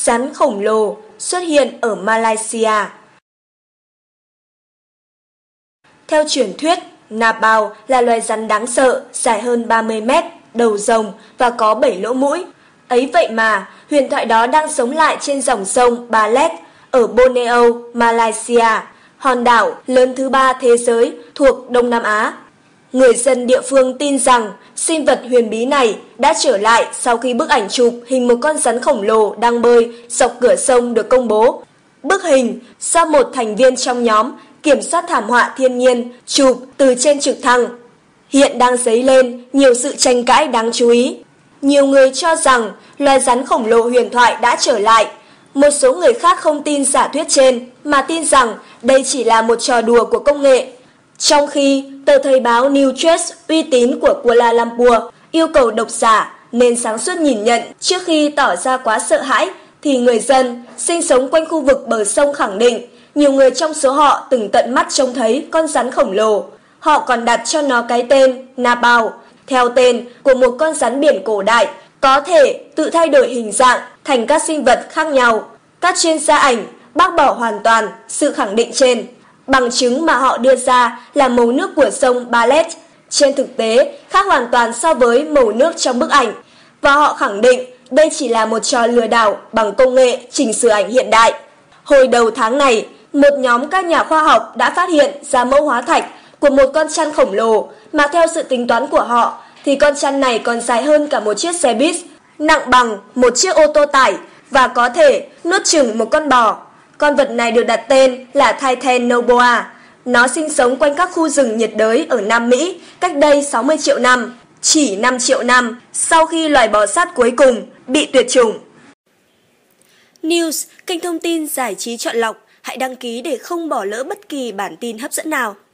Rắn khổng lồ xuất hiện ở Malaysia. Theo truyền thuyết, Nabao là loài rắn đáng sợ, dài hơn 30 mét, đầu rồng và có 7 lỗ mũi. Ấy vậy mà, huyền thoại đó đang sống lại trên dòng sông Balet ở Borneo, Malaysia, hòn đảo lớn thứ 3 thế giới thuộc Đông Nam Á. Người dân địa phương tin rằng sinh vật huyền bí này đã trở lại sau khi bức ảnh chụp hình một con rắn khổng lồ đang bơi dọc cửa sông được công bố. Bức hình do một thành viên trong nhóm kiểm soát thảm họa thiên nhiên chụp từ trên trực thăng hiện đang dấy lên nhiều sự tranh cãi đáng chú ý. Nhiều người cho rằng loài rắn khổng lồ huyền thoại đã trở lại. Một số người khác không tin giả thuyết trên mà tin rằng đây chỉ là một trò đùa của công nghệ. Trong khi tờ thời báo New Trust uy tín của Kuala Lumpur yêu cầu độc giả nên sáng suốt nhìn nhận trước khi tỏ ra quá sợ hãi, thì người dân sinh sống quanh khu vực bờ sông khẳng định nhiều người trong số họ từng tận mắt trông thấy con rắn khổng lồ. Họ còn đặt cho nó cái tên Nabao, theo tên của một con rắn biển cổ đại, có thể tự thay đổi hình dạng thành các sinh vật khác nhau. Các chuyên gia ảnh bác bỏ hoàn toàn sự khẳng định trên. Bằng chứng mà họ đưa ra là màu nước của sông Balet trên thực tế khác hoàn toàn so với màu nước trong bức ảnh, và họ khẳng định đây chỉ là một trò lừa đảo bằng công nghệ chỉnh sửa ảnh hiện đại. Hồi đầu tháng này, một nhóm các nhà khoa học đã phát hiện ra mẫu hóa thạch của một con chăn khổng lồ mà theo sự tính toán của họ thì con chăn này còn dài hơn cả một chiếc xe buýt, nặng bằng một chiếc ô tô tải và có thể nuốt chửng một con bò. Con vật này được đặt tên là Titanoboa. Nó sinh sống quanh các khu rừng nhiệt đới ở Nam Mỹ cách đây 60 triệu năm, chỉ 5 triệu năm sau khi loài bò sát cuối cùng bị tuyệt chủng. News, kênh thông tin giải trí chọn lọc. Hãy đăng ký để không bỏ lỡ bất kỳ bản tin hấp dẫn nào.